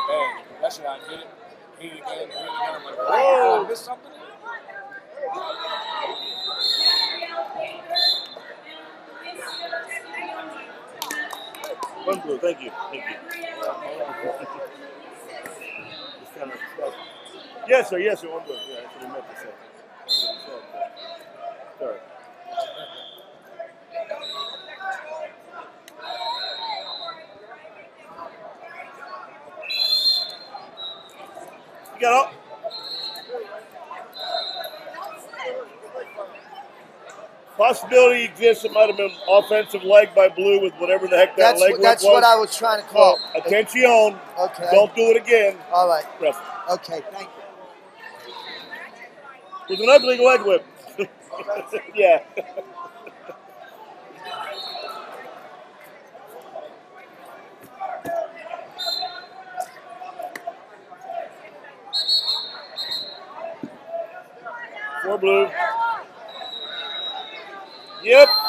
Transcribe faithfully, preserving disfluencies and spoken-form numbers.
Hey, that's what I did it. Hit it again, hit it again. I'm like, oh, I missed something? One blue, thank you. Thank you. Kind of yes, sir, yes, sir, one blue. Yeah, that's what he meant to say. Sorry. You got all. Possibility exists. It might have been offensive leg by blue with whatever the heck that that's leg what, whip That's was. what I was trying to call. So, attention. Okay. Don't do it again. All right. Rest. Okay, thank you. It was an ugly leg whip. Yeah. Four blue. Yep.